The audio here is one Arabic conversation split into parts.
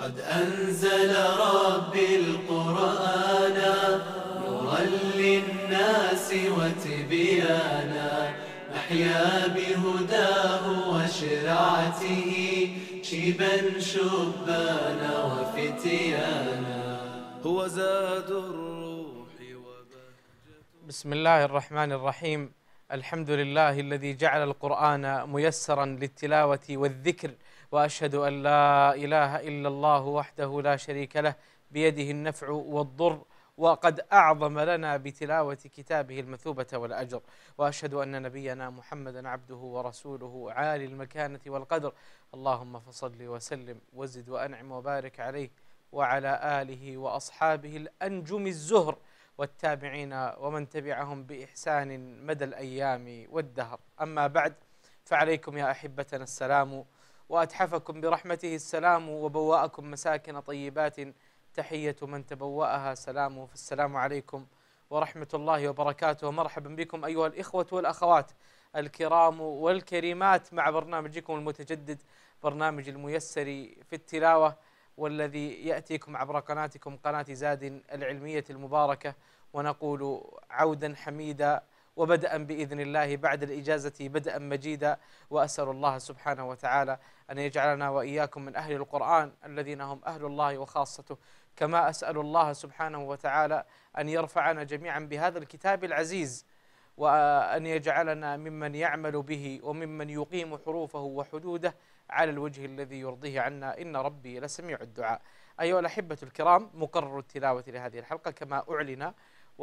قد أنزل ربي القرآن نورا للناس وتبيانا، نحيا بهداه وشرعته شيبا شبانا وفتيانا، هو زاد الروح بسم الله الرحمن الرحيم. الحمد لله الذي جعل القرآن ميسرا للتلاوة والذكر، وأشهد أن لا إله إلا الله وحده لا شريك له بيده النفع والضر، وقد أعظم لنا بتلاوة كتابه المثوبة والأجر. وأشهد أن نبينا محمدا عبده ورسوله عالي المكانة والقدر. اللهم فصل وسلم وزد وأنعم وبارك عليه وعلى آله وأصحابه الأنجم الزهر والتابعين ومن تبعهم بإحسان مدى الأيام والدهر. أما بعد، فعليكم يا أحبتنا السلام، وأتحفكم برحمته السلام، وبوأكم مساكن طيبات تحية من تبوأها سلام. فالسلام عليكم ورحمة الله وبركاته، ومرحبا بكم أيها الإخوة والأخوات الكرام والكريمات مع برنامجكم المتجدد، برنامج الميسر في التلاوة، والذي يأتيكم عبر قناتكم قناة زاد العلمية المباركة. ونقول عودا حميدا وبدءا بإذن الله بعد الإجازة بدءا مجيدا، وأسأل الله سبحانه وتعالى أن يجعلنا وإياكم من أهل القرآن الذين هم أهل الله وخاصته، كما أسأل الله سبحانه وتعالى أن يرفعنا جميعا بهذا الكتاب العزيز، وأن يجعلنا ممن يعمل به وممن يقيم حروفه وحدوده على الوجه الذي يرضيه عنا، إن ربي لسميع الدعاء. أيها الأحبة الكرام، مقرر التلاوة لهذه الحلقة كما أعلن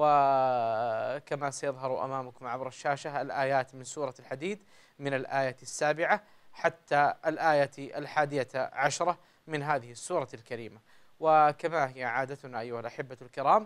وكما سيظهر أمامكم عبر الشاشة الآيات من سورة الحديد من الآية 7 حتى الآية 11 من هذه السورة الكريمة. وكما هي عادتنا أيها الأحبة الكرام،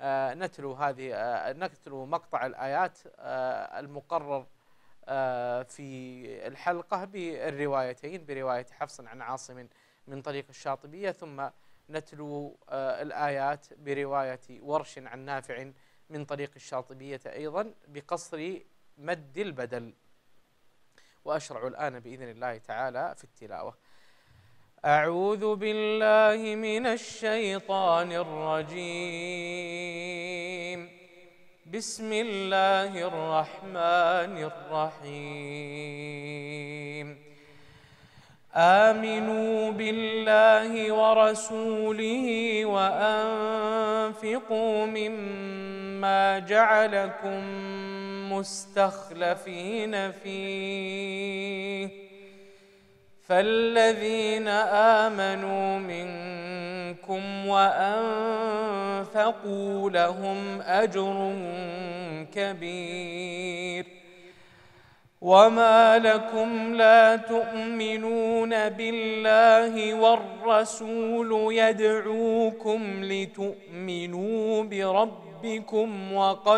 نتلو مقطع الآيات المقرر في الحلقة بالروايتين، برواية حفص عن عاصم من طريق الشاطبية، ثم نتلو الآيات برواية ورش عن نافع من طريق الشاطبية أيضا بقصر مد البدل. وأشرع الآن بإذن الله تعالى في التلاوة. أعوذ بالله من الشيطان الرجيم. بسم الله الرحمن الرحيم. آمنوا بالله ورسوله وأنفقوا مما جعلكم مستخلفين فيه، فالذين آمنوا منكم وأنفقوا لهم أجر كبير. وما لكم لا تؤمنون بالله والرسول يدعوكم لتؤمنوا بربكم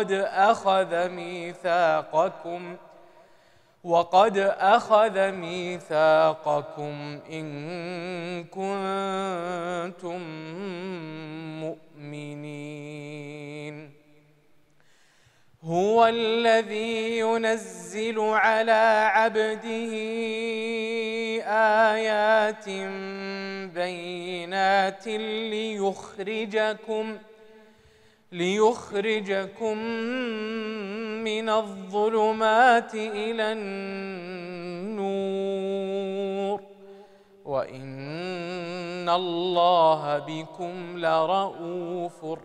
وقد أخذ ميثاقكم إن كنتم مؤمنين. هو الذي ينزل على عبده آيات بينات ليخرجكم من الظلمات إلى النور، وإن الله بكم لرؤوف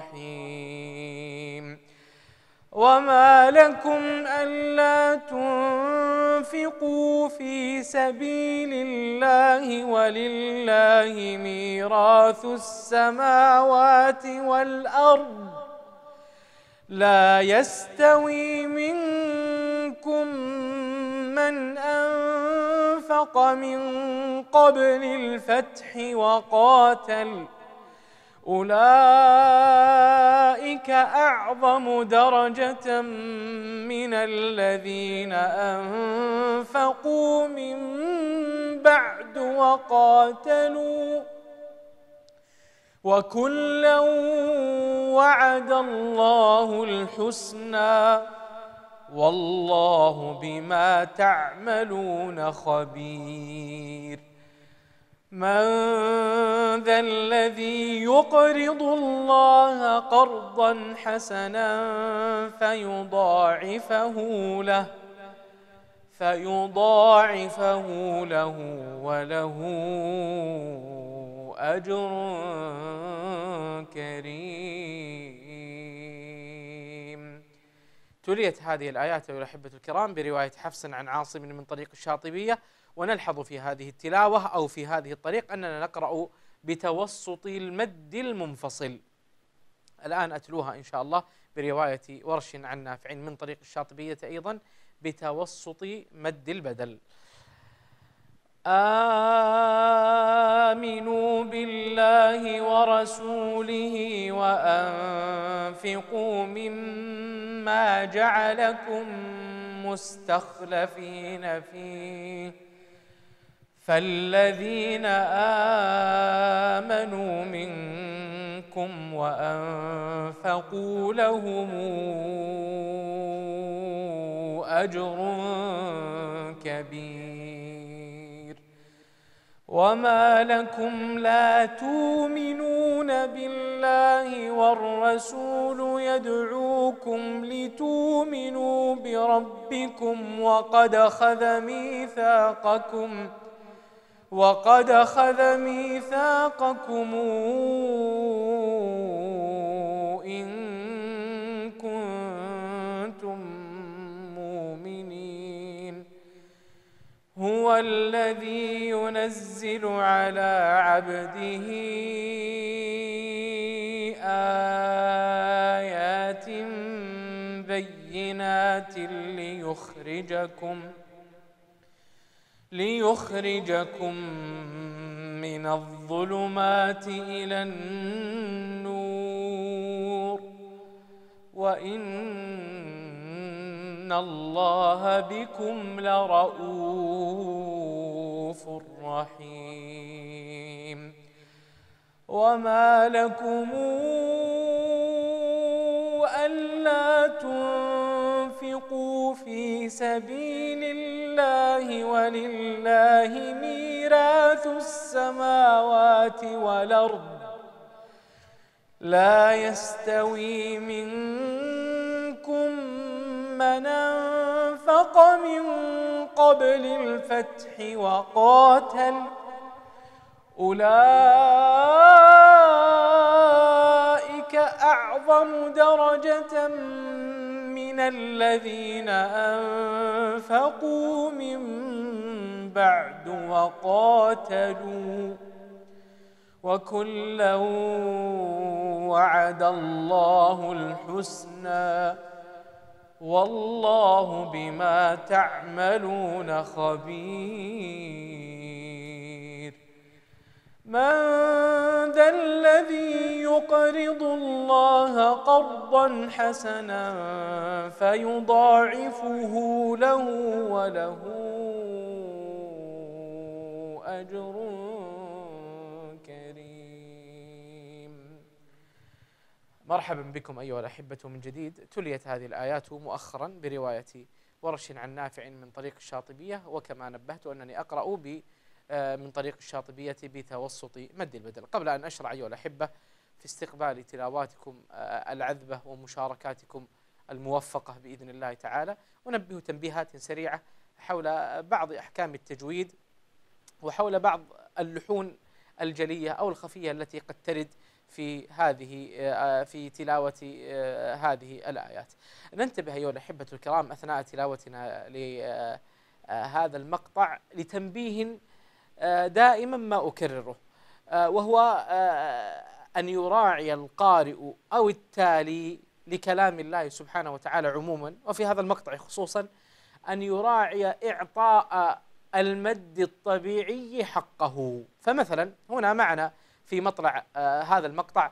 رحيم. وما لكم ألا تنفقوا في سبيل الله ولله ميراث السماوات والأرض، لا يستوي منكم من أنفق من قبل الفتح وقاتل، أولئك أعظم درجة من الذين أنفقوا من بعد وقاتلوا، وكلا وعد الله الحسنى، والله بما تعملون خبير. من ذا الذي يقرض الله قرضا حسنا فيضاعفه له وله أجر كريم. تليت هذه الآيات أيها الأحبة الكرام برواية حفص عن عاصم من طريق الشاطبية، ونلحظ في هذه التلاوة أو في هذه الطريق أننا نقرأ بتوسط المد المنفصل. الآن أتلوها إن شاء الله برواية ورش عن نافع من طريق الشاطبية أيضا بتوسط مد البدل. آمنوا بالله ورسوله وأنفقوا مما جعلكم مستخلفين فيه، فالذين آمنوا منكم وأنفقوا لهم أجر كبير. وما لكم لا تؤمنون بالله والرسول يدعوكم لتؤمنوا بربكم وقد أخذ ميثاقكم إن كنتم مؤمنين. هو الذي ينزل على عبده آيات بينات ليخرجكم من الظلمات إلى النور، وإن الله بكم لرؤوف رحيم. وما لكم ألا تنفقوا في سبيل الله ولله ميراث السماوات والأرض، لا يستوي منكم من أنفق من قبل الفتح وقاتل، أولئك أعظم درجة من الذين أنفقوا من بعد وقاتلوا، وكلا وعد الله الحسنى والله بما تعملون خبير. من ذا الذي يقرض الله قرضا حسنا فيضاعفه له وله أجر كريم. مرحبا بكم أيها الأحبة من جديد. تليت هذه الآيات مؤخرا برواية ورش عن نافع من طريق الشاطبية، وكما نبهت أنني أقرأ من طريق الشاطبية بتوسط مد البدل. قبل أن أشرع أيها الأحبة في استقبال تلاواتكم العذبة ومشاركاتكم الموفقة بإذن الله تعالى، أنبه تنبيهات سريعة حول بعض أحكام التجويد وحول بعض اللحون الجلية أو الخفية التي قد ترد في تلاوة هذه الآيات. ننتبه أيها الأحبة الكرام أثناء تلاوتنا لهذا المقطع لتنبيه دائما ما أكرره، وهو أن يراعي القارئ أو التالي لكلام الله سبحانه وتعالى عموما، وفي هذا المقطع خصوصا أن يراعي إعطاء المد الطبيعي حقه. فمثلا هنا معنا في مطلع هذا المقطع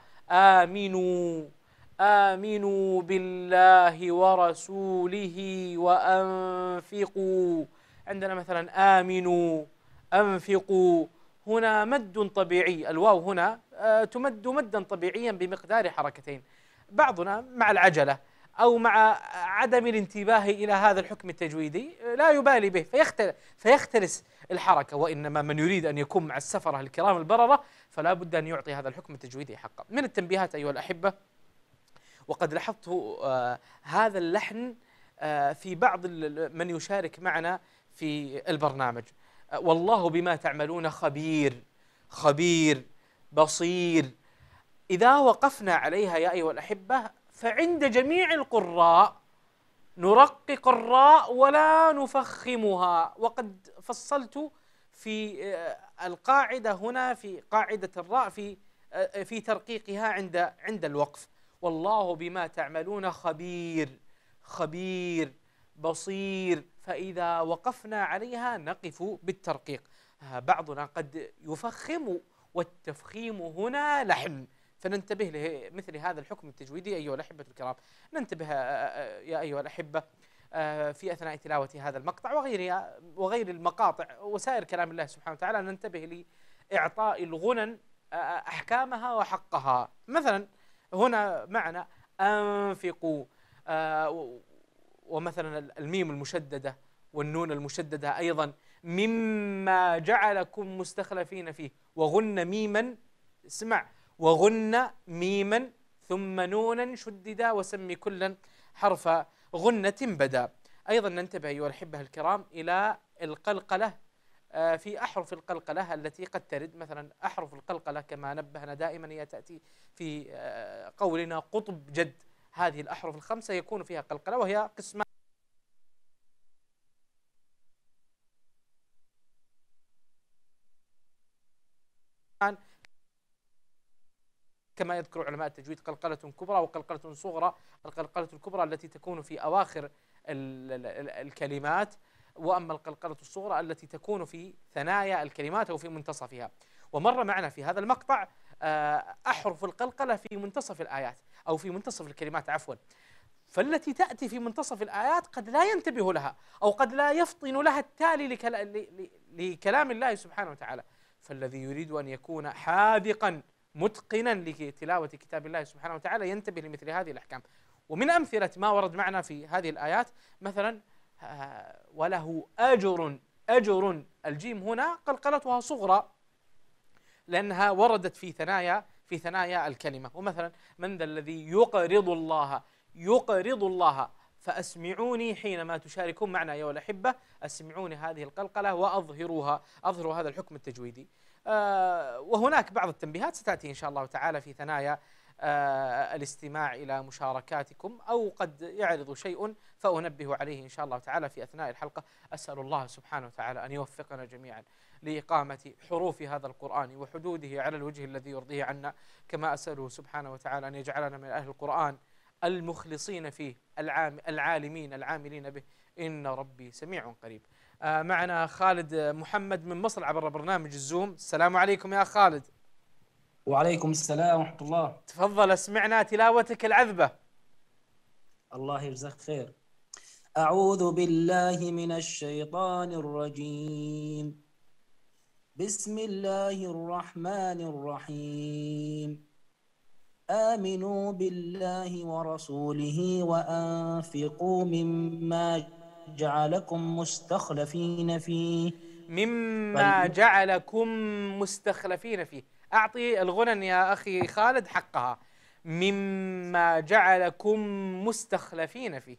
آمنوا بالله ورسوله وأنفقوا. عندنا مثلا آمنوا أنفقوا، هنا مد طبيعي، الواو هنا تمد مدا طبيعيا بمقدار حركتين. بعضنا مع العجلة أو مع عدم الانتباه إلى هذا الحكم التجويدي لا يبالي به فيختلس الحركة. وإنما من يريد أن يكون مع السفرة الكرام البررة فلا بد أن يعطي هذا الحكم التجويدي حقه. من التنبيهات أيها الأحبة، وقد لاحظت هذا اللحن في بعض من يشارك معنا في البرنامج: والله بما تعملون خبير، خبير بصير. إذا وقفنا عليها يا أيها الأحبة فعند جميع القراء نرقق الراء ولا نفخمها. وقد فصلت في القاعدة هنا، في قاعدة الراء، في ترقيقها عند الوقف: والله بما تعملون خبير، خبير بصير. فإذا وقفنا عليها نقف بالترقيق. بعضنا قد يفخم، والتفخيم هنا لحن، فننتبه لمثل هذا الحكم التجويدي أيها الأحبة الكرام. ننتبه يا أيها الأحبة في أثناء تلاوة هذا المقطع وغير المقاطع وسائر كلام الله سبحانه وتعالى، ننتبه لإعطاء الغنن أحكامها وحقها. مثلا هنا معنا أنفقوا، ومثلا الميم المشددة والنون المشددة أيضا: مما جعلكم مستخلفين فيه، وغن ميما، اسمع، وغن ميما ثم نونا شددا وسمي كلا حرف غنة بدا. أيضا ننتبه أيها الأحبة الكرام إلى القلقلة في أحرف القلقلة التي قد ترد. مثلا أحرف القلقلة كما نبهنا دائما هي تأتي في قولنا قطب جد. هذه الأحرف الخمسة يكون فيها قلقلة، وهي قسمان: كما يذكر علماء التجويد قلقلة كبرى وقلقلة صغرى. القلقلة الكبرى التي تكون في أواخر الكلمات، وأما القلقلة الصغرى التي تكون في ثنايا الكلمات أو في منتصفها. ومر معنا في هذا المقطع أحرف القلقلة في منتصف الآيات أو في منتصف الكلمات عفوا. فالتي تأتي في منتصف الآيات قد لا ينتبه لها أو قد لا يفطن لها التالي لكلام الله سبحانه وتعالى. فالذي يريد أن يكون حاذقا متقنا لتلاوة كتاب الله سبحانه وتعالى ينتبه لمثل هذه الأحكام. ومن أمثلة ما ورد معنا في هذه الآيات مثلا وله أجر. أجر، الجيم هنا قلقلتها صغرى لأنها وردت في ثنايا الكلمة. ومثلا من ذا الذي يقرض الله، يقرض الله، فأسمعوني حينما تشاركون معنا أيها الأحبة، أسمعوني هذه القلقلة وأظهروها، أظهروا هذا الحكم التجويدي. وهناك بعض التنبيهات ستأتي إن شاء الله تعالى في ثنايا الاستماع إلى مشاركاتكم، أو قد يعرض شيء فأنبه عليه إن شاء الله تعالى في أثناء الحلقة. أسأل الله سبحانه وتعالى أن يوفقنا جميعا لإقامة حروف هذا القرآن وحدوده على الوجه الذي يرضيه عنا، كما أسأله سبحانه وتعالى أن يجعلنا من أهل القرآن المخلصين فيه العالمين العاملين به، إن ربي سميع قريب. معنا خالد محمد من مصر عبر برنامج الزوم. السلام عليكم يا خالد. وعليكم السلام ورحمة الله. تفضل اسمعنا تلاوتك العذبة. الله يجزاك خير. أعوذ بالله من الشيطان الرجيم. بسم الله الرحمن الرحيم. آمنوا بالله ورسوله وأنفقوا مما جعلكم مستخلفين فيه. مما جعلكم مستخلفين فيه. أعطي الغنن يا أخي خالد حقها. مما جعلكم مستخلفين فيه.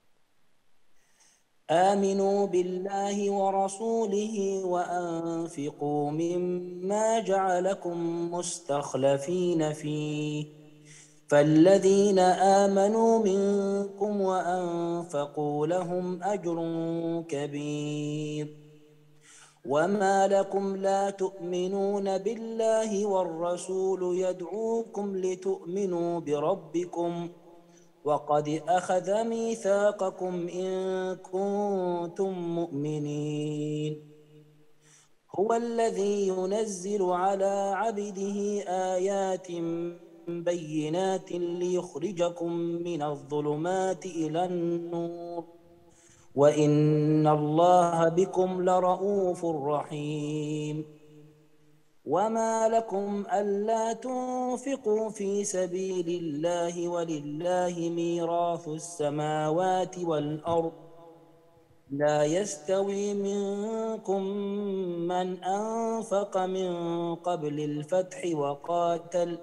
آمنوا بالله ورسوله وأنفقوا مما جعلكم مستخلفين فيه، فالذين آمنوا منكم وأنفقوا لهم أجر كبير. وما لكم لا تؤمنون بالله والرسول يدعوكم لتؤمنوا بربكم وقد أخذ ميثاقكم إن كنتم مؤمنين. هو الذي ينزل على عبده آيات بينات ليخرجكم من الظلمات إلى النور وإن الله بكم لرؤوف رحيم. وما لكم ألا تنفقوا في سبيل الله ولله ميراث السماوات والأرض لا يستوي منكم من أنفق من قبل الفتح وقاتل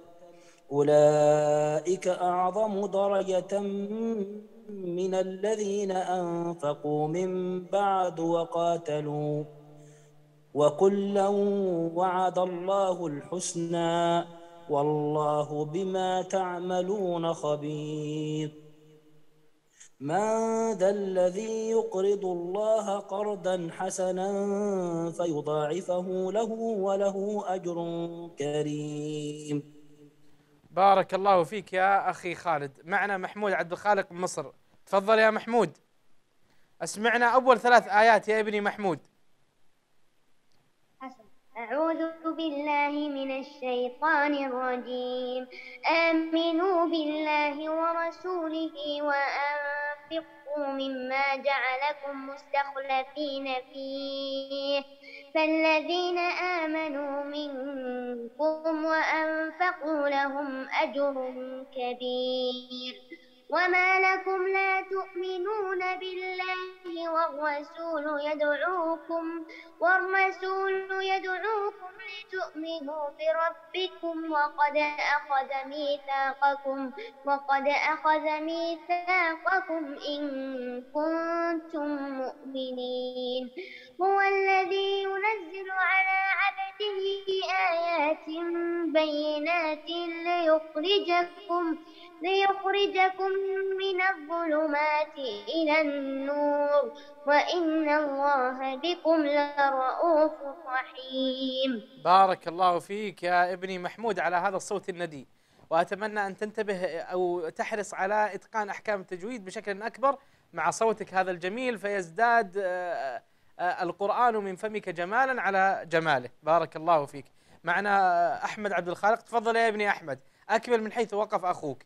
أولئك أعظم درجة من الذين أنفقوا من بعد وقاتلوا وكلا وعد الله الحسنى والله بما تعملون خبير من ذا الذي يقرض الله قرضا حسنا فيضاعفه له وله أجر كريم. بارك الله فيك يا أخي خالد. معنا محمود عبد الخالق من مصر، تفضل يا محمود. أسمعنا أول 3 آيات يا ابني محمود. أعوذ بالله من الشيطان الرجيم. آمنوا بالله ورسوله وأنفقوا مما جعلكم مستخلفين فيه فالذين آمنوا منكم وأنفقوا لهم أجر كبير. وما لكم لا تؤمنون بالله والرسول يدعوكم لتؤمنوا بربكم وقد أخذ ميثاقكم إن كنتم مؤمنين. هو الذي ينزل على عبده آيات بينات ليخرجكم من الظلمات إلى النور وإن الله بكم لرؤوف رحيم. بارك الله فيك يا ابني محمود على هذا الصوت الندي، وأتمنى أن تنتبه أو تحرص على إتقان أحكام التجويد بشكل أكبر مع صوتك هذا الجميل، فيزداد القرآن من فمك جمالا على جماله. بارك الله فيك. معنا أحمد عبد الخالق، تفضل يا ابني أحمد، أكمل من حيث وقف أخوك.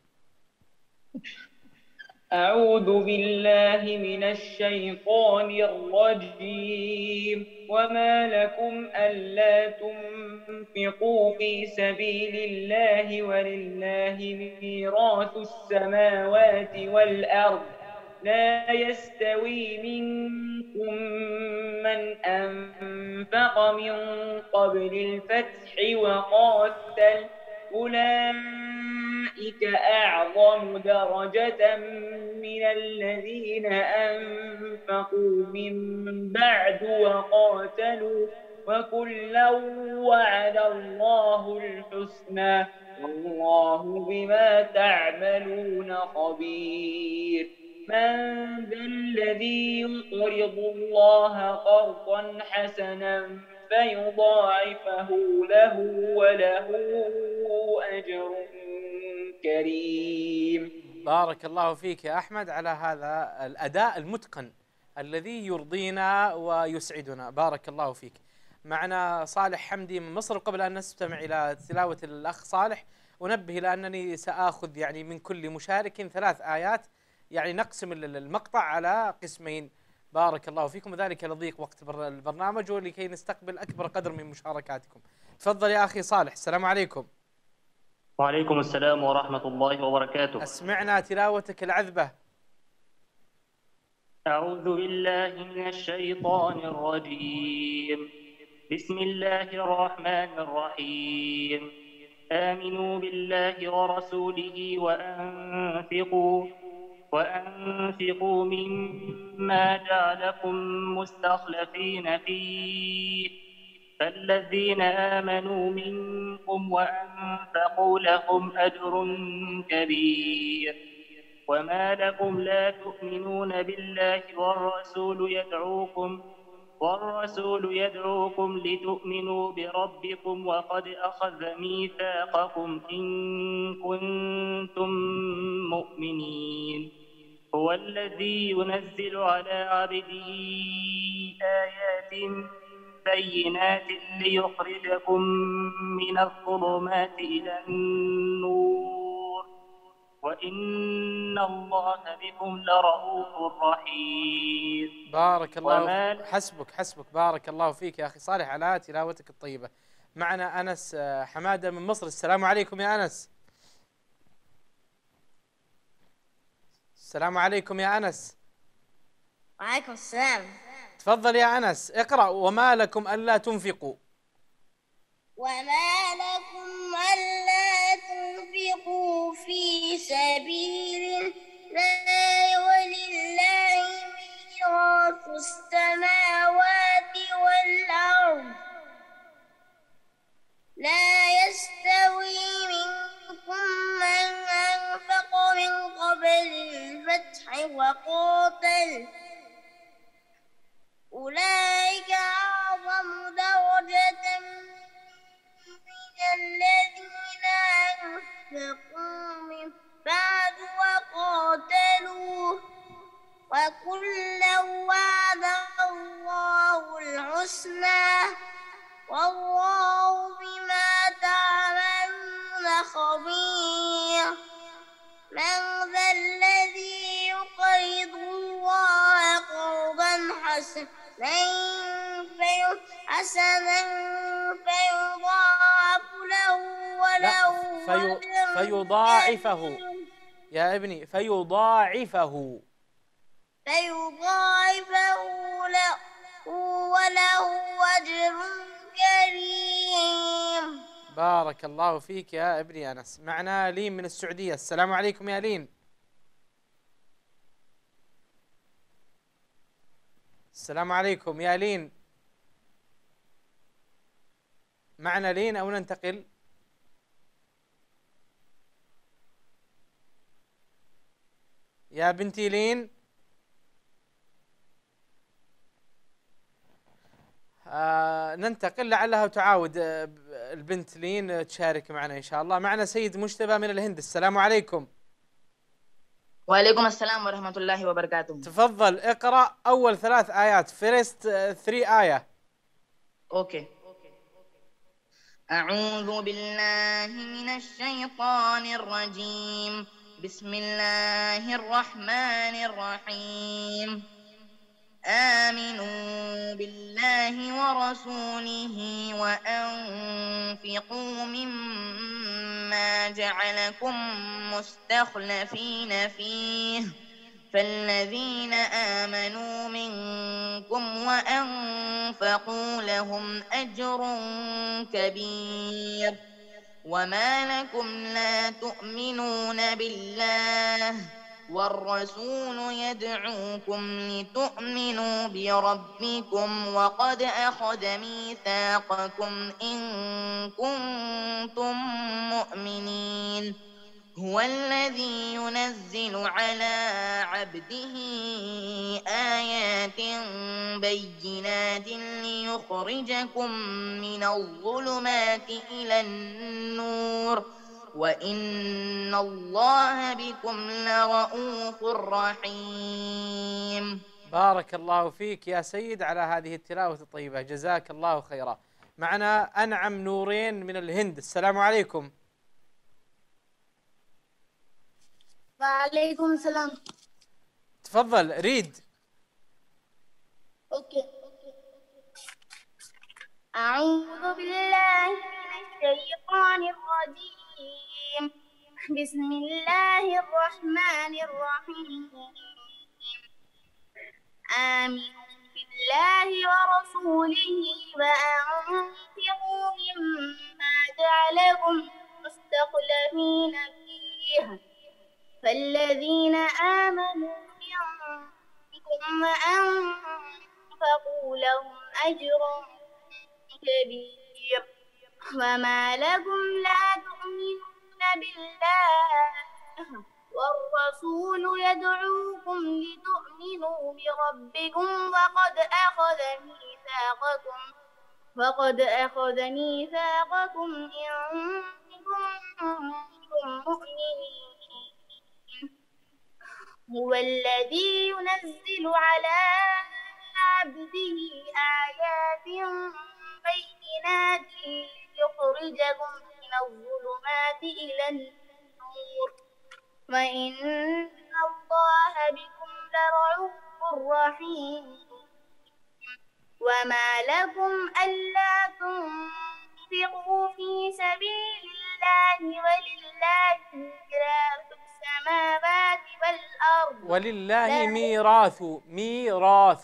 أعوذ بالله من الشيطان الرجيم. وما لكم ألا تنفقوا في سبيل الله ولله ميراث السماوات والأرض لا يستوي منكم من أنفق من قبل الفتح وقاتل أولئك أعظم درجة من الذين أنفقوا من بعد وقاتلوا وكلا وعد الله الحسنى والله بما تعملون خبير. من ذا الذي يقرض الله قرضا حسنا فيضاعفه له وله أجر كريم. بارك الله فيك يا أحمد على هذا الأداء المتقن الذي يرضينا ويسعدنا. بارك الله فيك. معنا صالح حمدي من مصر. قبل أن نستمع إلى تلاوة الأخ صالح أنبه إلى أنني سآخذ يعني من كل مشارك 3 آيات، يعني نقسم المقطع على قسمين. بارك الله فيكم، وذلك لضيق وقت البرنامج ولكي نستقبل أكبر قدر من مشاركاتكم. تفضل يا أخي صالح. السلام عليكم. وعليكم السلام ورحمة الله وبركاته. أسمعنا تلاوتك العذبة. أعوذ بالله من الشيطان الرجيم. بسم الله الرحمن الرحيم. آمنوا بالله ورسوله وأنفقوا مما جعلكم مستخلفين فيه فالذين آمنوا منكم وأنفقوا لهم أجر كبير. وما لكم لا تؤمنون بالله والرسول يدعوكم لتؤمنوا بربكم وقد أخذ ميثاقكم إن كنتم مؤمنين. هو الذي ينزل على عبده آيات بينات ليخرجكم من الظلمات إلى النور وإن الله بكم لرؤوف رحيم. بارك الله حسبك. بارك الله فيك يا أخي صالح على تلاوتك الطيبة. معنا أنس حمادة من مصر. السلام عليكم يا أنس. السلام عليكم يا أنس. وعليكم السلام. تفضل يا أنس اقرأ. وما لكم ألا تنفقوا. وما لكم ألا تنفقوا في سبيل الله ولله ميراث السماوات والأرض لا يستوي منكم من أنفق من قبل الفتح وقاتل أولئك أعظم درجة من الذين أنفقوا من بعد وقاتلوا وكلا وعد الله الحسنى والله بما تعملون خبير. من ذا الذي يقرض الله قرضا حسنا فيضاعف له وله فيضاعفه يا ابني، فيضاعفه له وله أجر كريم. بارك الله فيك يا ابني أنس. معنا لين من السعودية. السلام عليكم يا لين. السلام عليكم يا لين. معنا لين أو ننتقل؟ يا بنتي لين. ننتقل لعلها تعاود البنت لين تشارك معنا إن شاء الله. معنا سيد مجتبى من الهند. السلام عليكم. وعليكم السلام ورحمة الله وبركاته. تفضل اقرأ أول 3 آيات. فيرست 3 آية. أوكي. أعوذ بالله من الشيطان الرجيم. بسم الله الرحمن الرحيم. آمنوا بالله ورسوله وأنفقوا مما جعلكم مستخلفين فيه فالذين آمنوا منكم وأنفقوا لهم أجر كبير. وما لكم لا تؤمنون بالله والرسول يدعوكم لتؤمنوا بربكم وقد أخذ ميثاقكم إن كنتم مؤمنين. هو الذي ينزل على عبده آيات بينات ليخرجكم من الظلمات إلى النور وإن الله بكم لرؤوف رحيم. بارك الله فيك يا سيد على هذه التلاوة الطيبة، جزاك الله خيرا. معنا أنعم نورين من الهند. السلام عليكم. وعليكم السلام. تفضل ريد. أوكي. أعوذ بالله من الشيطان الرجيم. بسم الله الرحمن الرحيم. آمنوا بالله ورسوله وأنفقوا مما جعلكم مستخلفين فيه فالذين آمنوا منكم وأنفقوا لهم أجر كبير. وما لكم لا تؤمنون بالله والرسول يدعوكم لتؤمنوا بربكم وقد أخذ ميثاقكم إن كنتم مؤمنين. هو الذي ينزل على عبده آيات بينات ليخرجكم من الظلمات إلى النور وإن الله بكم لرؤوف رحيم. وما لكم ألا تنفقوا أنفقوا في سبيل الله ولله ميراث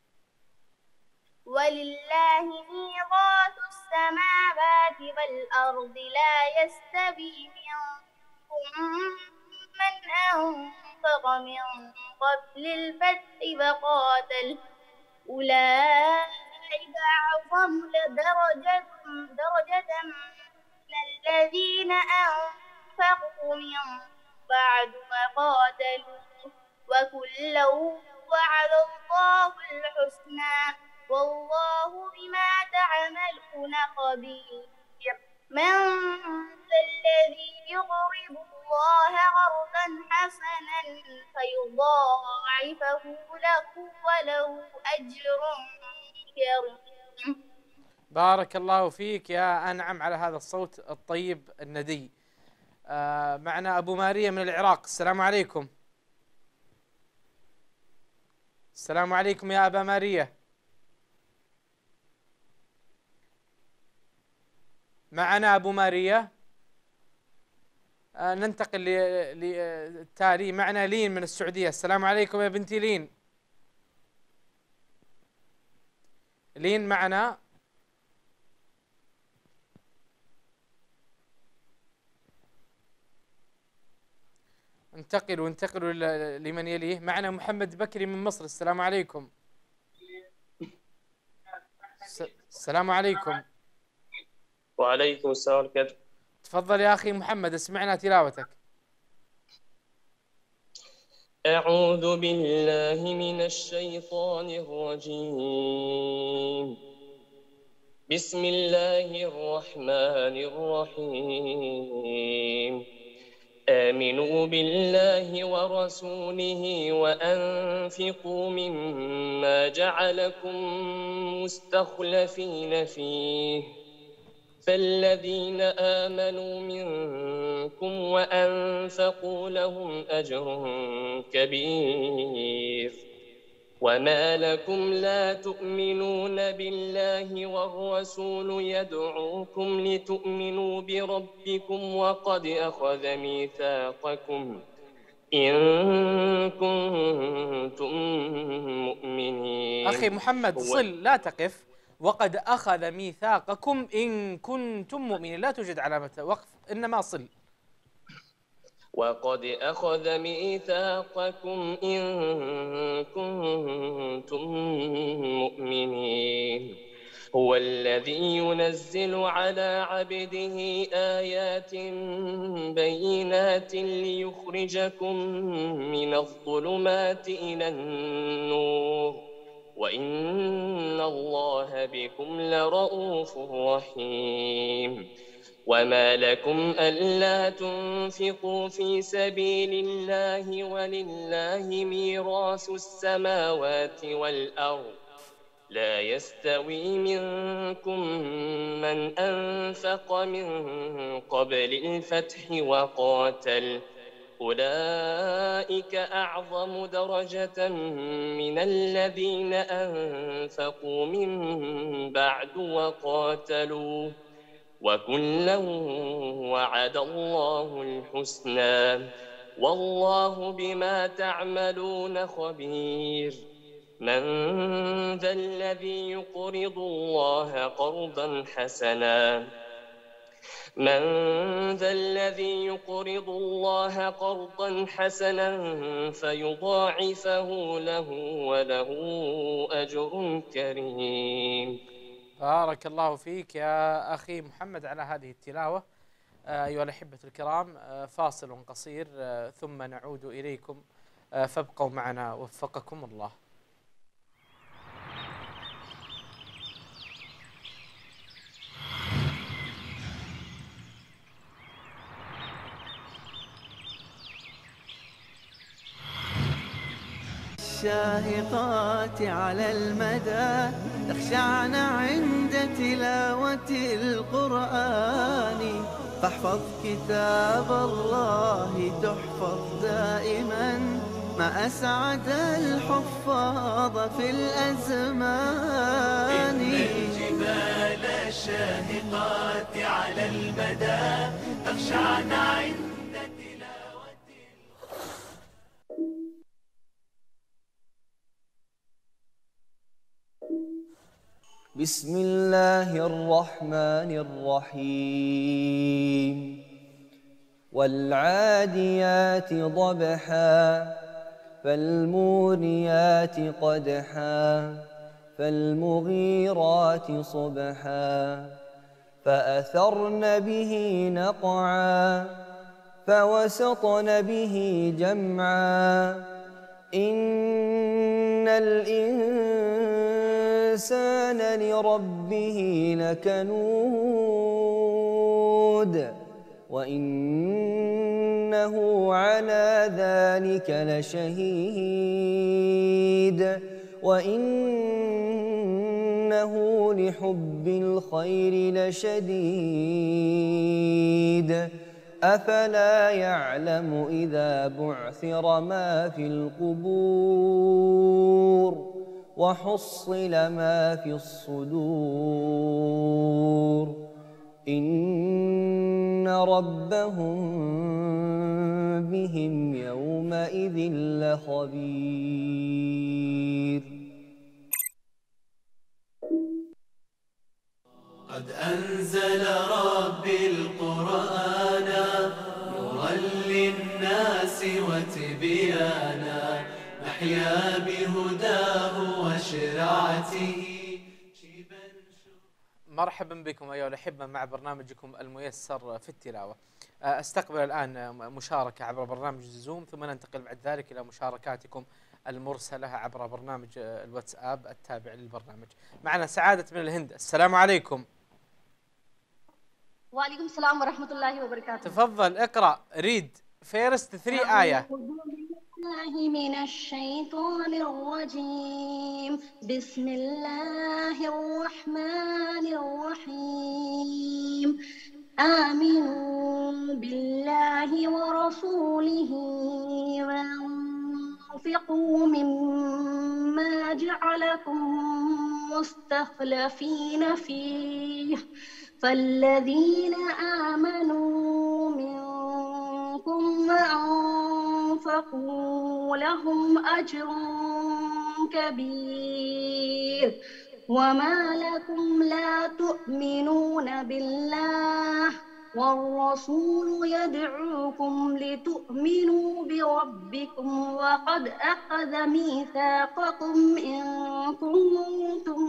ولله ميراث السماوات والأرض لا يستوي منكم من أنفق من قبل الفتح وقاتل أولئك أعظم درجة من الذين أنفقوا من بعد وقاتلوا وكلا وعد الله الحسنى والله بما تعملون خبير. من ذا الذي يقرض الله قرضا حسنا فيضاعفه له وله أجر كريم. بارك الله فيك يا أنعم على هذا الصوت الطيب الندي. معنا أبو ماريا من العراق. السلام عليكم. السلام عليكم يا أبا ماريا. معنا أبو ماريا. ننتقل للتالي. معنا لين من السعودية. السلام عليكم يا بنتي لين. لين معنا. انتقلوا لمن يليه. معنا محمد بكري من مصر. السلام عليكم. السلام عليكم. وعليكم السلام ورحمة. تفضل يا أخي محمد، اسمعنا تلاوتك. أعوذ بالله من الشيطان الرجيم. بسم الله الرحمن الرحيم. آمنوا بالله ورسوله وأنفقوا مما جعلكم مستخلفين فيه فالذين آمنوا منكم وأنفقوا لهم أجر كبير. وما لكم لا تؤمنون بالله والرسول يدعوكم لتؤمنوا بربكم وقد أخذ ميثاقكم إن كنتم مؤمنين. أخي محمد صل، لا تقف. وقد أخذ ميثاقكم إن كنتم مؤمنين، لا توجد علامة وقف، إنما صل. وقد أخذ ميثاقكم إن كنتم مؤمنين. هو الذي ينزل على عبده آيات بينات ليخرجكم من الظلمات إلى النور وإن الله بكم لرؤوف رحيم. وما لكم ألا تنفقوا في سبيل الله ولله ميراث السماوات والأرض لا يستوي منكم من أنفق من قبل الفتح وقاتل أولئك أعظم درجة من الذين أنفقوا من بعد وقاتلوا وكلا وعد الله الحسنى والله بما تعملون خبير. من ذا الذي يقرض الله قرضا حسنا من ذا الذي يقرض الله قرضا حسنا فيضاعفه له وله أجر كريم. بارك الله فيك يا أخي محمد على هذه التلاوة. أيها الأحبة الكرام، فاصل قصير ثم نعود إليكم، فابقوا معنا وفقكم الله. الشاهقات على المدى تخشعن عند تلاوة القرآن فاحفظ كتاب الله تحفظ دائما ما أسعد الحفاظ في الأزمان. إن الجبال الشاهقات على المدى تخشعن عند بسم الله الرحمن الرحيم والعاديات ضبحا فالموريات قدحا فالمغيرات صبحا فأثرن به نقعا فوسطن به جمعا إن الإنسان لربه لكنود وإنه على ذلك لشهيد وإنه لحب الخير لشديد أفلا يعلم إذا بعثر ما في القبور وحصل ما في الصدور إن ربهم بهم يومئذ لخبير. قد أنزل ربي القرآن نورا للناس وتبيانا نحيا بهداه وشرعته. مرحبا بكم أيها الأحبة مع برنامجكم الميسر في التلاوة. أستقبل الآن مشاركة عبر برنامج زوم، ثم ننتقل بعد ذلك إلى مشاركاتكم المرسلة عبر برنامج الواتساب التابع للبرنامج. معنا سعادة من الهند. السلام عليكم. وعليكم السلام ورحمة الله وبركاته. تفضل اقرأ ريد فيرست 3 آية. الله من الشيطان الرجيم. بسم الله الرحمن الرحيم. آمنوا بالله ورسوله وانفقوا مما جعلكم مستخلفين فيه فالذين آمنوا منكم وأنفقوا لهم أجر كبير وما لكم لا تؤمنون بالله والرسول يدعوكم لتؤمنوا بربكم وقد أخذ ميثاقكم إن كنتم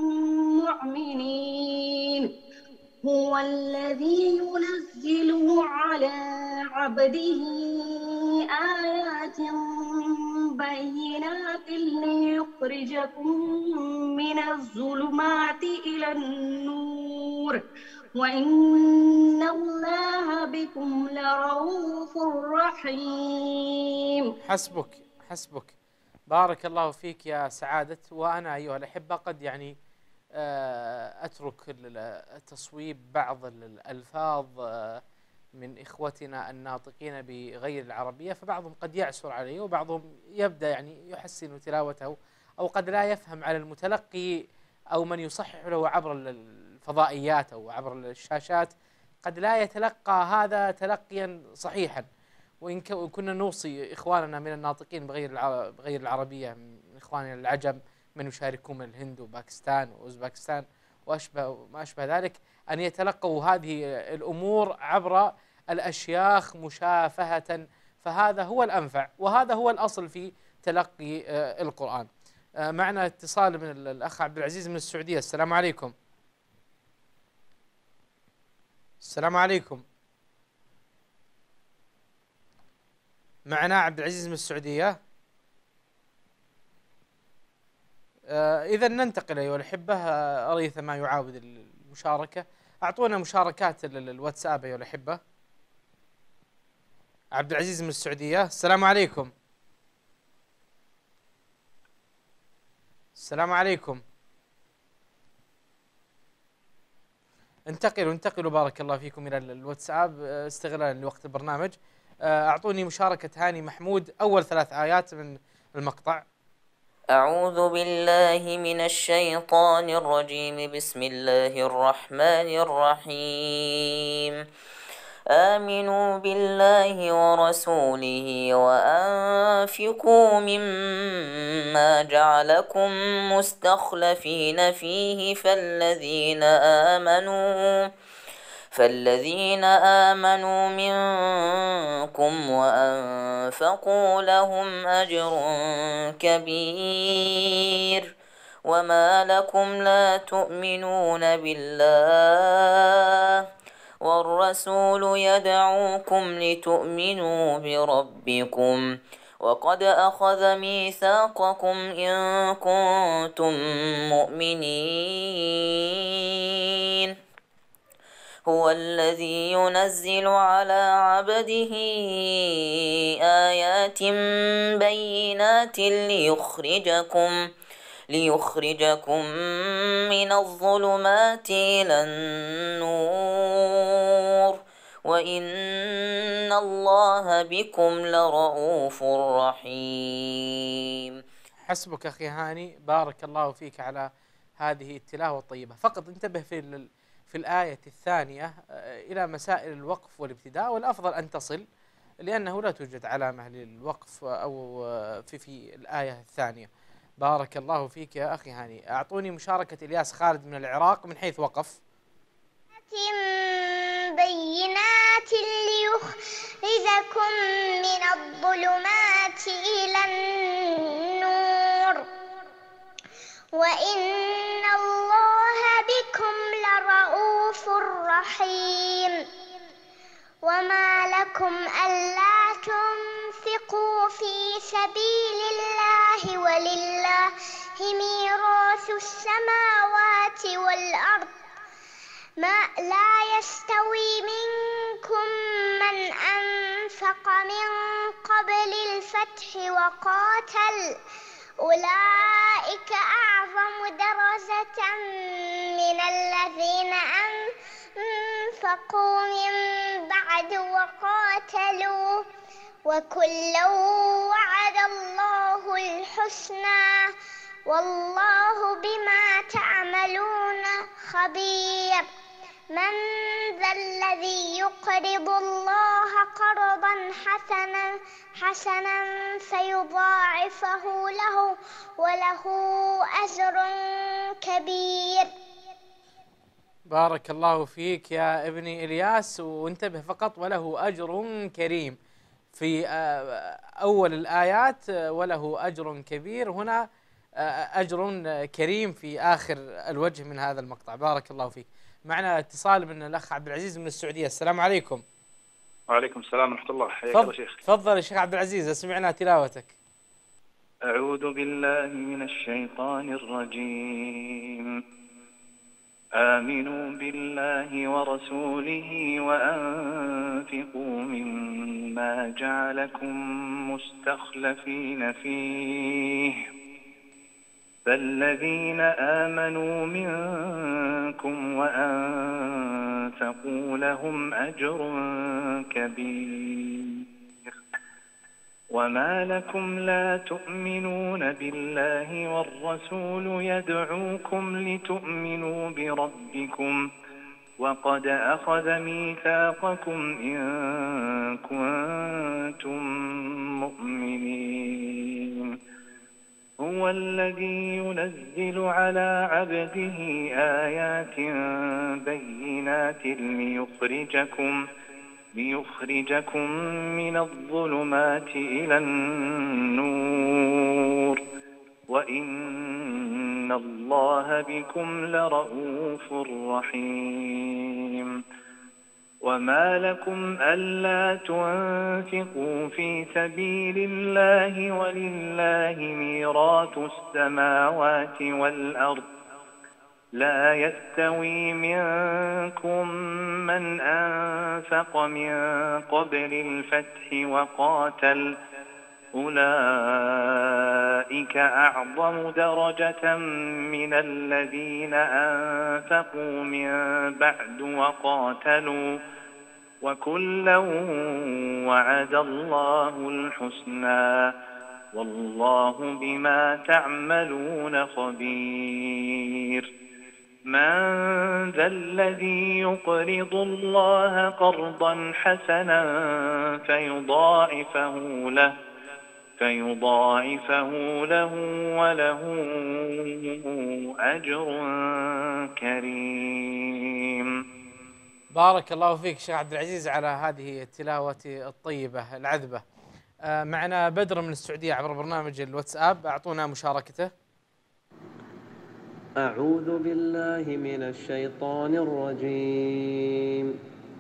مؤمنين. هو الذي ينزل على عبده آيات بينات ليخرجكم من الظلمات إلى النور وإن الله بكم لرؤوف رحيم. حسبك بارك الله فيك يا سعادة. وأنا أيها الأحبة قد يعني أترك تصويب بعض الألفاظ من إخوتنا الناطقين بغير العربية، فبعضهم قد يعسر عليه وبعضهم يبدأ يعني يحسن تلاوته أو قد لا يفهم على المتلقي أو من يصحح له عبر الفضائيات أو عبر الشاشات، قد لا يتلقى هذا تلقيا صحيحا. وإن كنا نوصي إخواننا من الناطقين بغير العربية من إخواننا العجم من يشاركون من الهند وباكستان وأوزباكستان وما أشبه ذلك أن يتلقوا هذه الأمور عبر الأشياخ مشافهة، فهذا هو الأنفع وهذا هو الأصل في تلقي القرآن. معنا اتصال من الأخ عبد العزيز من السعودية. السلام عليكم. السلام عليكم. معنا عبد العزيز من السعودية. إذا ننتقل أيها الأحبة، أريث ما يعاود المشاركة. أعطونا مشاركات الواتساب أيها الأحبة. عبد العزيز من السعودية. السلام عليكم. السلام عليكم. انتقلوا بارك الله فيكم إلى الواتساب استغلالا لوقت البرنامج. أعطوني مشاركة هاني محمود أول 3 آيات من المقطع. أعوذ بالله من الشيطان الرجيم. بسم الله الرحمن الرحيم. آمنوا بالله ورسوله وأنفقوا مما جعلكم مستخلفين فيه فالذين آمنوا منكم وأنفقوا لهم أجر كبير. وما لكم لا تؤمنون بالله والرسول يدعوكم لتؤمنوا بربكم وقد أخذ ميثاقكم إن كنتم مؤمنين. هو الذي ينزل على عبده آيات بينات ليخرجكم من الظلمات إلى النور وإن الله بكم لرؤوف رحيم. حسبك أخي هاني، بارك الله فيك على هذه التلاوة الطيبة. فقط انتبه في الآية الثانية إلى مسائل الوقف والابتداء، والأفضل أن تصل لأنه لا توجد علامة للوقف أو في الآية الثانية. بارك الله فيك يا أخي هاني. أعطوني مشاركة إلياس خالد من العراق من حيث وقف. بينات ليخرجكم من الظلمات إلى النور وإن الله بكم لرؤوف رحيم. وما لكم ألا تنفقوا في سبيل الله ولله ميراث السماوات والأرض لا يستوي منكم من أنفق من قبل الفتح وقاتل أولئك أعظم درجة من الذين أنفقوا من بعد وقاتلوا وكلا وعد الله الحسنى والله بما تعملون خبير. من ذا الذي يقرض الله قرضا حسنا فيضاعفه له وله أجر كبير. بارك الله فيك يا ابني إلياس، وانتبه فقط وله أجر كريم في أول الآيات، وله أجر كبير هنا أجر كريم في آخر الوجه من هذا المقطع. بارك الله فيك. معنا اتصال من الأخ عبد العزيز من السعودية. السلام عليكم. وعليكم السلام ورحمة الله. حياك الله شيخ. تفضل يا شيخ عبد العزيز، سمعنا تلاوتك. أعوذ بالله من الشيطان الرجيم. آمنوا بالله ورسوله وأنفقوا مما جعلكم مستخلفين فيه فالذين آمنوا منكم وأنفقوا لهم أجر كبير. وما لكم لا تؤمنون بالله والرسول يدعوكم لتؤمنوا بربكم وقد أخذ ميثاقكم إن كنتم مؤمنين. هو الذي ينزل على عبده آيات بينات ليخرجكم من الظلمات إلى النور وإن الله بكم لرؤوف رحيم. وما لكم ألا تنفقوا في سبيل الله ولله ميراث السماوات والأرض لا يستوي منكم من أنفق من قبل الفتح وقاتل أولئك أعظم درجة من الذين أنفقوا من بعد وقاتلوا وكلا وعد الله الحسنى والله بما تعملون خبير. من ذا الذي يقرض الله قرضا حسنا فيضاعفه له وله أجر كريم. بارك الله فيك شيخ عبد العزيز على هذه التلاوة الطيبة العذبة. معنا بدر من السعودية عبر برنامج الواتساب، أعطونا مشاركته. أعوذ بالله من الشيطان الرجيم.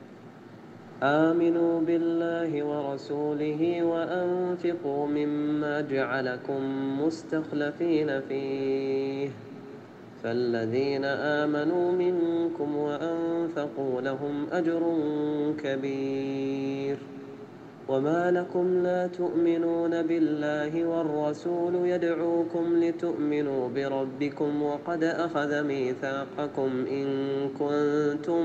آمنوا بالله ورسوله وأنفقوا مما جعلكم مستخلفين فيه، فالذين آمنوا منكم وأنفقوا لهم أجر كبير. وما لكم لا تؤمنون بالله والرسول يدعوكم لتؤمنوا بربكم وقد أخذ ميثاقكم إن كنتم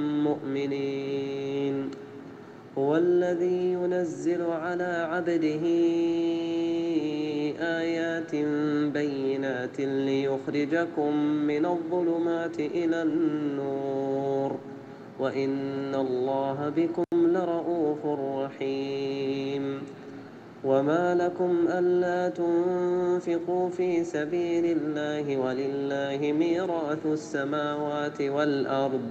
مؤمنين. هو الذي ينزل على عبده آيات بينات ليخرجكم من الظلمات إلى النور، وإن الله بكم لرؤوف رحيم. وما لكم ألا تنفقوا في سبيل الله ولله ميراث السماوات والأرض،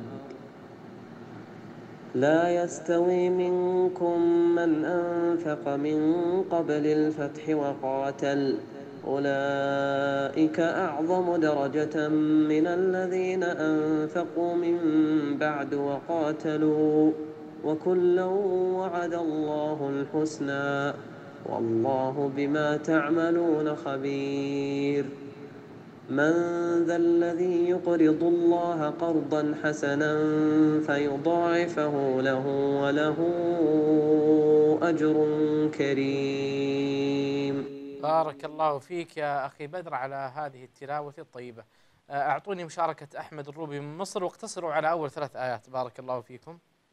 لا يستوي منكم من أنفق من قبل الفتح وقاتل، أولئك أعظم درجة من الذين أنفقوا من بعد وقاتلوا، وكلا وعد الله الحسنى، والله بما تعملون خبير. من ذا الذي يقرض الله قرضا حسنا فيضاعفه له وله أجر كريم. بارك الله فيك يا أخي بدر على هذه التلاوة الطيبة. أعطوني مشاركة أحمد الروبي من مصر، واقتصروا على أول 3 آيات. بارك الله فيكم.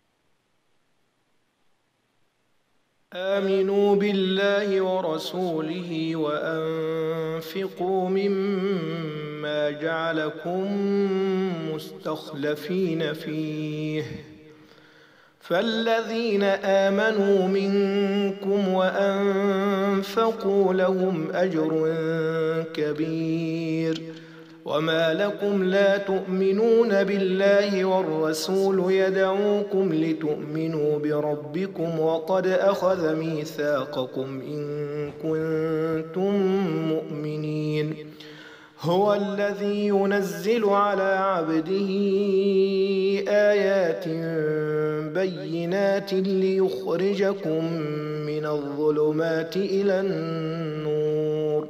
آمنوا بالله ورسوله وأنفقوا مما جعلكم مستخلفين فيه، فالذين آمنوا منكم وأنفقوا لهم أجر كبير. وما لكم لا تؤمنون بالله والرسول يدعوكم لتؤمنوا بربكم وقد أخذ ميثاقكم إن كنتم مؤمنين. هو الذي ينزل على عبده آيات بينات ليخرجكم من الظلمات إلى النور،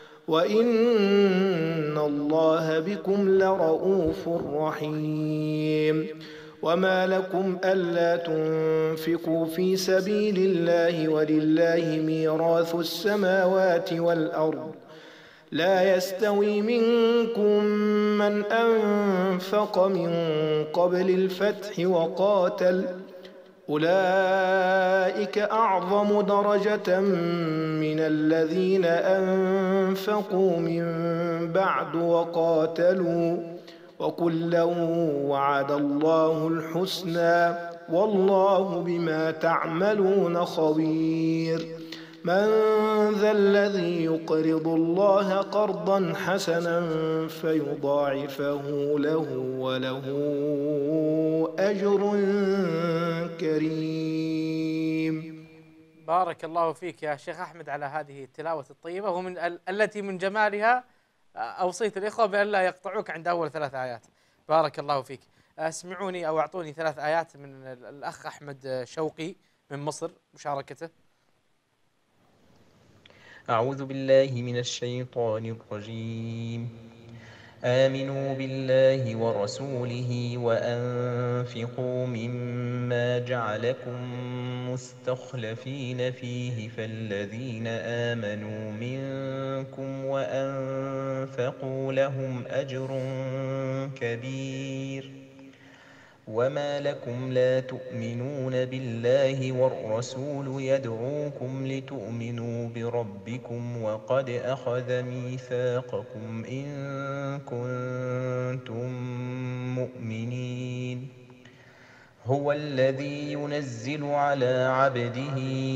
وإن الله بكم لرؤوف رحيم. وما لكم ألا تنفقوا في سبيل الله ولله ميراث السماوات والأرض، لا يستوي منكم من أنفق من قبل الفتح وقاتل، أولئك أعظم درجة من الذين أنفقوا من بعد وقاتلوا، وكلا وعد الله الحسنى، والله بما تعملون خبير. من ذا الذي يقرض الله قرضا حسنا فيضاعفه له وله أجر كريم. بارك الله فيك يا شيخ أحمد على هذه التلاوة الطيبة، ومن التي من جمالها أوصيت الإخوة بأن لا يقطعوك عند أول 3 آيات. بارك الله فيك. اسمعوني أو أعطوني 3 آيات من الأخ أحمد شوقي من مصر، مشاركته. أعوذ بالله من الشيطان الرجيم. آمنوا بالله ورسوله وأنفقوا مما جعلكم مستخلفين فيه، فالذين آمنوا منكم وأنفقوا لهم أجر كبير. وما لكم لا تؤمنون بالله والرسول يدعوكم لتؤمنوا بربكم وقد أخذ ميثاقكم إن كنتم مؤمنين هو الذي ينزل على عبده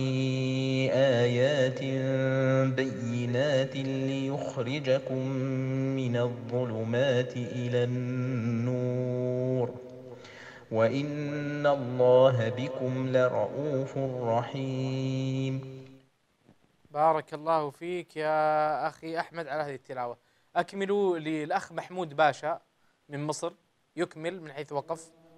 آيات بينات ليخرجكم من الظلمات إلى النور وإن الله بكم لرؤوف رحيم. بارك الله فيك يا أخي أحمد على هذه التلاوة. أكملوا للأخ محمود باشا من مصر يكمل من حيث وقف.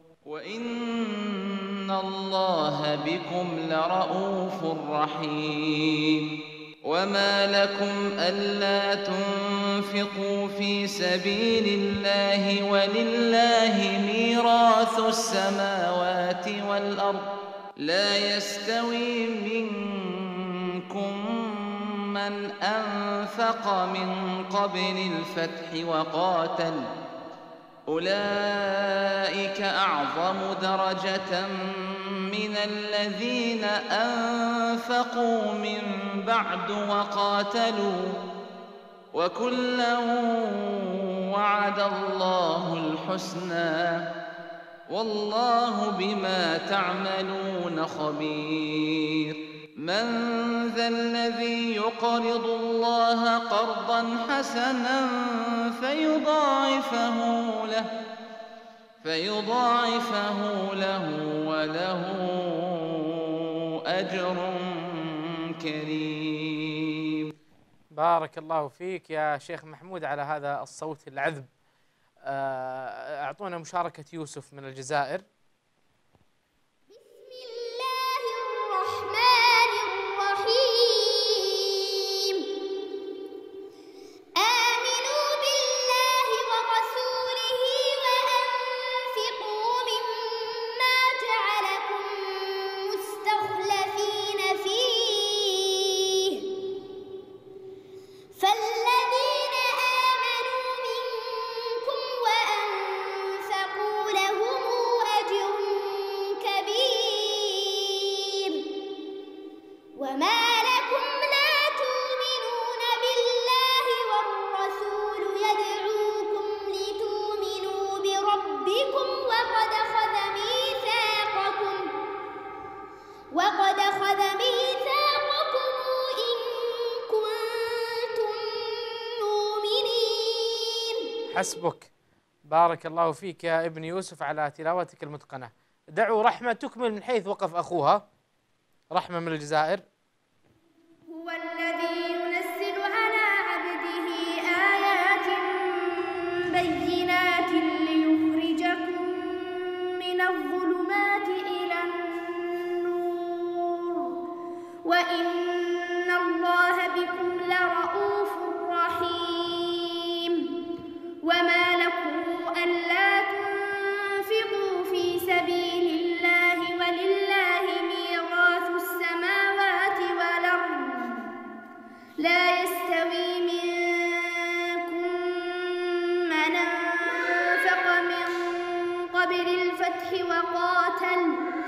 وإن الله بكم لرؤوف رحيم. وما لكم ألا تنفقوا في سبيل الله ولله ميراث السماوات والأرض لا يستوي منكم من أنفق من قبل الفتح وقاتل أولئك أعظم درجة من الذين أنفقوا من بعد وقاتلوا وكلا وعد الله الحسنى والله بما تعملون خبير. من ذا الذي يقرض الله قرضا حسنا فيضاعفه له وله أجر كريم. بارك الله فيك يا شيخ محمود على هذا الصوت العذب. أعطونا مشاركة يوسف من الجزائر. حسبك. بارك الله فيك يا ابن يوسف على تلاوتك المتقنة. دعوا رحمة تكمل من حيث وقف أخوها. رحمة من الجزائر. هو الذي ينزل على عبده آيات بينات ليخرجكم من الظلمات إلى النور وإن الله بكم لرؤوف رحيم. وما لكم ألا تنفقوا في سبيل الله ولله ميراث السماوات والأرض لا يستوي منكم من أنفق من قبل الفتح وقاتل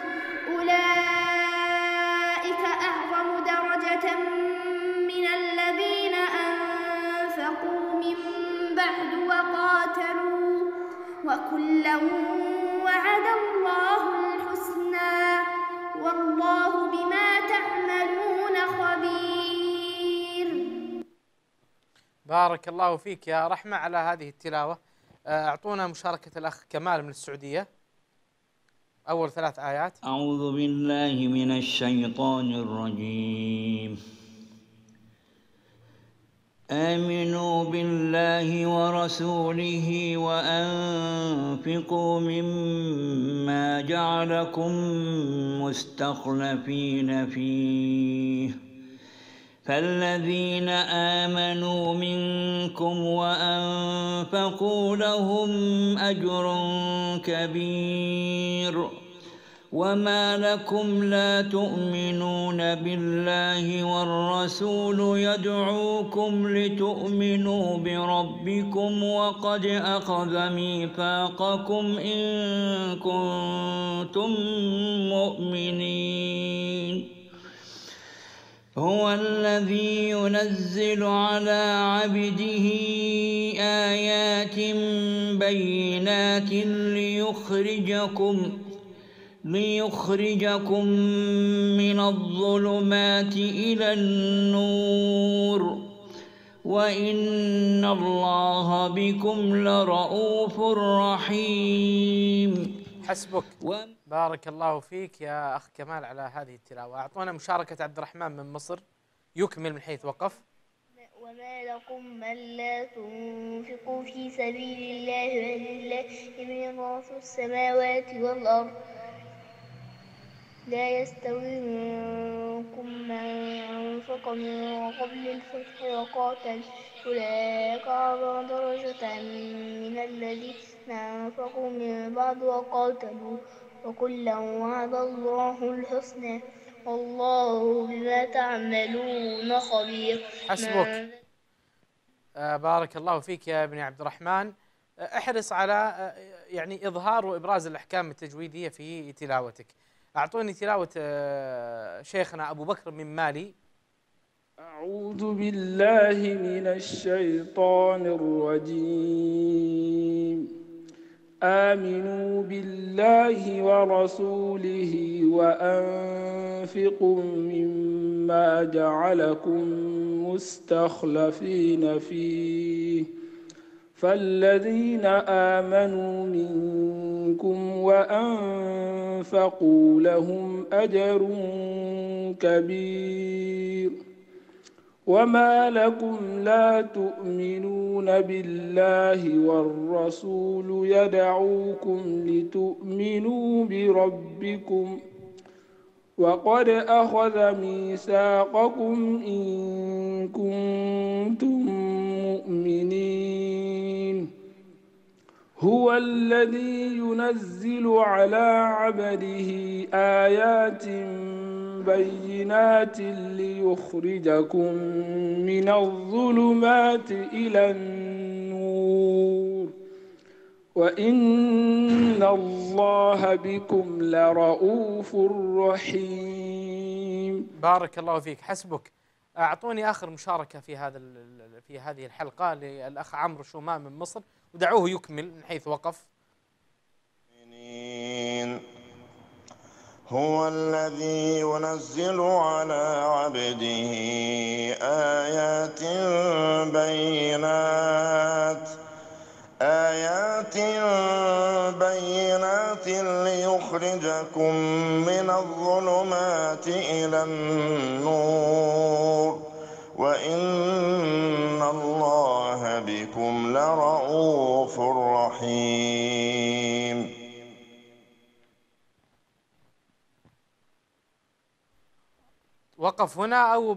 أولئك أعظم درجة من الذين أنفقوا من بعد وقاتلوا وكلا وعد الله الحسنى والله بما تعملون خبير. بارك الله فيك يا رحمة على هذه التلاوة. أعطونا مشاركة الأخ كمال من السعودية أول 3 آيات. أعوذ بالله من الشيطان الرجيم. آمنوا بالله ورسوله وأنفقوا مما جعلكم مستخلفين فيه فالذين آمنوا منكم وأنفقوا لهم أجر كبير وما لكم لا تؤمنون بالله والرسول يدعوكم لتؤمنوا بربكم وقد أخذ ميثاقكم إن كنتم مؤمنين هو الذي ينزل على عبده آيات بينات ليخرجكم من الظلمات إلى النور وإن الله بكم لرؤوف رحيم. حسبك. بارك الله فيك يا أخ كمال على هذه التلاوة. أعطونا مشاركة عبد الرحمن من مصر يكمل من حيث وقف. وما لكم من لا تنفقوا في سبيل الله ولله ميراث السماوات والأرض لا يستوي منكم من أنفق من قبل الفتح وقاتل أولئك أعظم درجة من الذين أنفقوا من بعد وقاتلوا وكلا وعد الله الحسنى والله بما تعملون خبير. حسبك. بارك الله فيك يا ابن عبد الرحمن. احرص على يعني إظهار وإبراز الأحكام التجويدية في تلاوتك. أعطوني تلاوة شيخنا أبو بكر من مالي. أعوذ بالله من الشيطان الرجيم. آمنوا بالله ورسوله وأنفقوا مما جعلكم مستخلفين فيه فالذين آمنوا منكم وأنفقوا لهم أجر كبير وما لكم لا تؤمنون بالله والرسول يدعوكم لتؤمنوا بربكم وقد أخذ ميثاقكم إن كنتم مؤمنين هو الذي ينزل على عبده آيات بينات ليخرجكم من الظلمات إلى النور وإن الله بكم لرؤوف رحيم. بارك الله فيك. حسبك. أعطوني آخر مشاركة في هذه الحلقة للأخ عمرو شومان من مصر ودعوه يكمل من حيث وقف. هو الذي ينزل على عبده آيات بينات ليخرجكم من الظلمات إلى النور وإن الله بكم لرؤوف رحيم. وقف هنا أو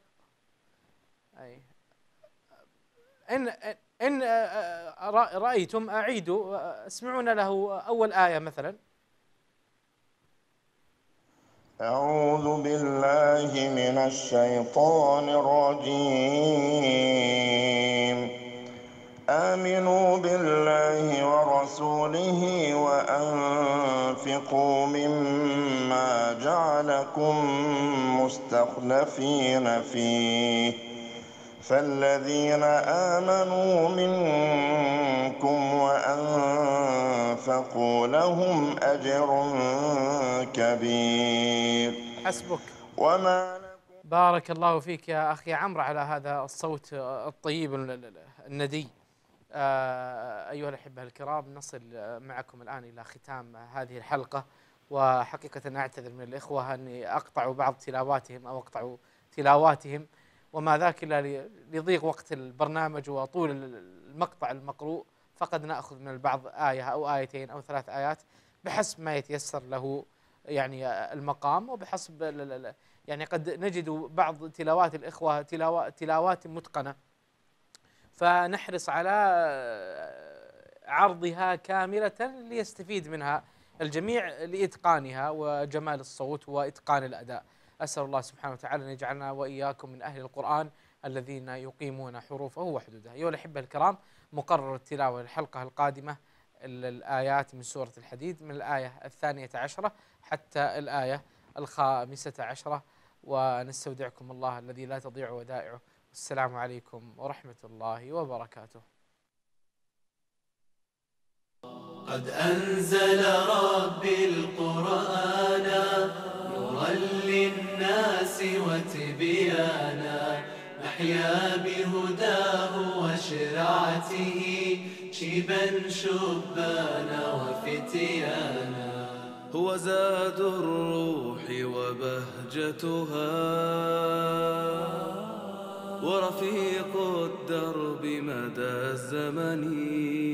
إن رأيتم أعيدوا اسمعونا له أول آية مثلا. أعوذ بالله من الشيطان الرجيم. آمنوا بالله ورسوله وأنفقوا مما جعلكم مستخلفين فيه فالذين آمنوا منكم وأنفقوا لهم أجر كبير. حسبك. وما بارك الله فيك يا أخي عمرو على هذا الصوت الطيب الندي. أيها الأحبة الكرام، نصل معكم الآن إلى ختام هذه الحلقة، وحقيقة أعتذر من الإخوة أني أقطع بعض تلاواتهم أو أقطع تلاواتهم، وما ذاك إلا لضيق وقت البرنامج وطول المقطع المقروء، فقد نأخذ من البعض آية أو آيتين أو 3 آيات بحسب ما يتيسر له يعني المقام، وبحسب يعني قد نجد بعض تلاوات الإخوة تلاوات متقنة، فنحرص على عرضها كاملة ليستفيد منها الجميع لإتقانها وجمال الصوت وإتقان الأداء. أسأل الله سبحانه وتعالى أن يجعلنا وإياكم من أهل القرآن الذين يقيمون حروفه وحدوده. أيها الأحبة الكرام، مقرر التلاوة للحلقة القادمة الآيات من سورة الحديد من الآية 12 حتى الآية 15، ونستودعكم الله الذي لا تضيع ودائعه. والسلام عليكم ورحمة الله وبركاته. قد أنزل ربي القرآن نورا للناس وتبيانا، نحيا بهداه وشرعته شيبا شبانا وفتيانا. هو زاد الروح وبهجتها ورفيق الدرب مدى الزمن.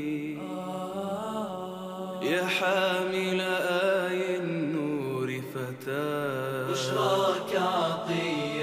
يا حامل آي النور فتاة بشراك عطية